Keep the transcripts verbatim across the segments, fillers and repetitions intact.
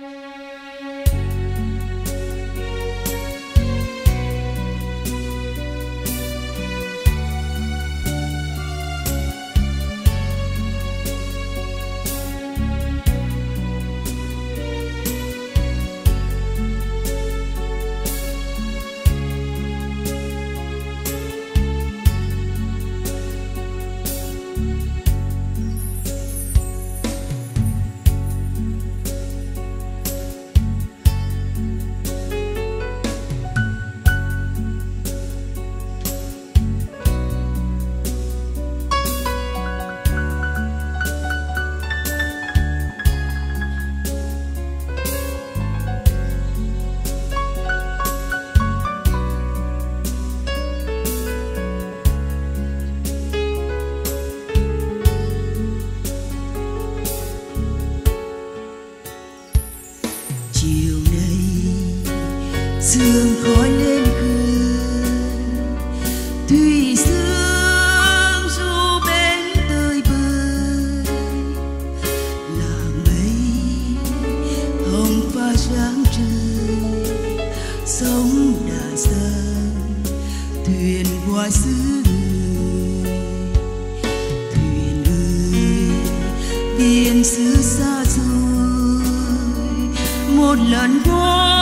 sương khói lên khơi thủy dương du bên tơi bời là mây hồng pha sáng trời sóng đã dâng thuyền qua xứ người thuyền ơi biển xứ xa xôi một lần qua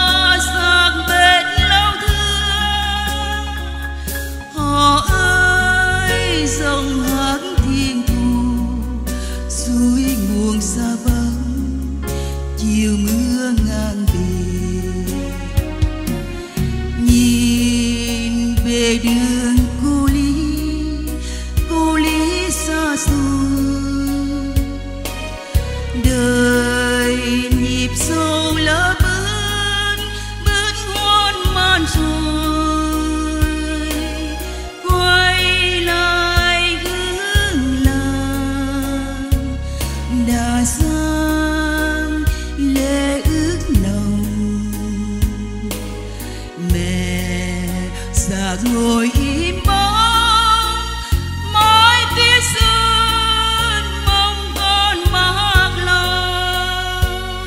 dòng hát thiên thu suối nguồn xa vắng chiều mưa ngang về nhìn về đường cô lý cô lý xa xôi đời nhịp sâu lỡ bước bước hoan man rồi sang lệ ước lòng mẹ già ngồi im bóng mãi tiếc xuân mong con mặc lòng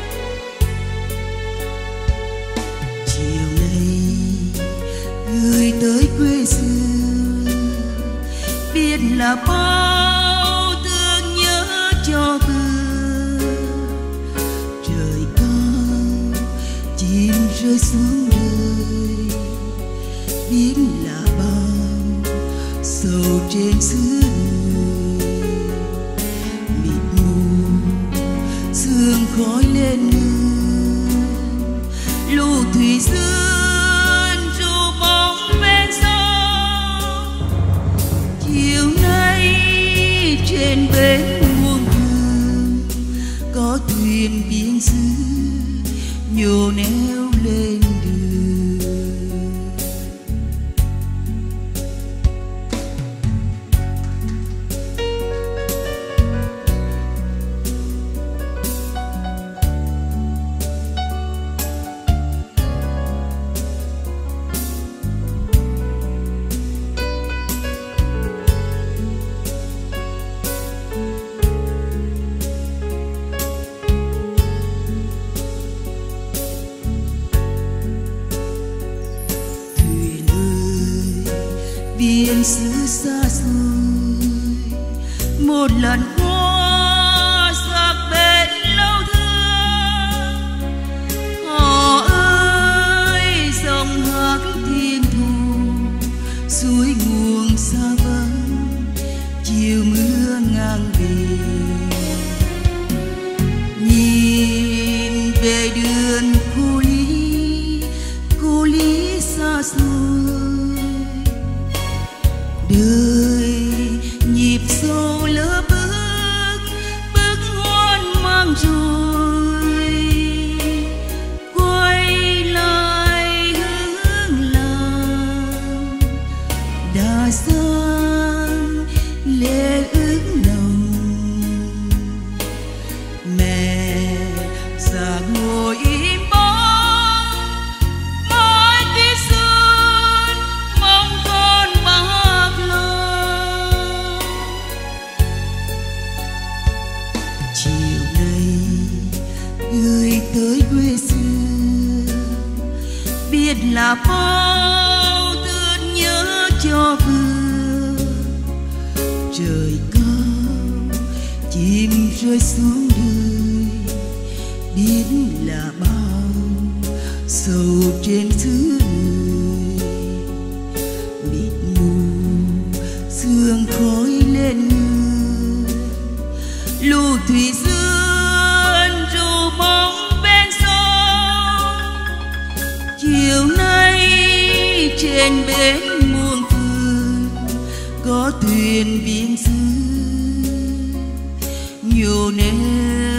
chiều nay gửi tới quê xưa biết là bao thương nhớ cho rơi xuống đời biết là bao sầu trên xứ người mịt mù sương khói lên nương lũ thủy dương ru bóng ven sông chiều nay trên bến muôn hương có thuyền biên xứ nhô neo lên đường biển xứ xa xôi một lần qua giặc bên lâu thương họ ơi dòng hát thiên thu suối nguồn xa vắng chiều mưa ngang về nhìn về đường cô lý cô lý xa xôi đời nhịp sâu lỡ bước bước hoan mang rồi quay lại hướng làng đã sang lệ ước lòng mẹ già ngồi im người là bao thương nhớ cho vừa. Trời cao chim rơi xuống đời, biết là bao sầu trên xứ người. Mịt mù sương khói lên người, lù thủy dương ru bóng bên sông. Chiều nay trên bến muôn phương có thuyền viếng xứ nhiều nét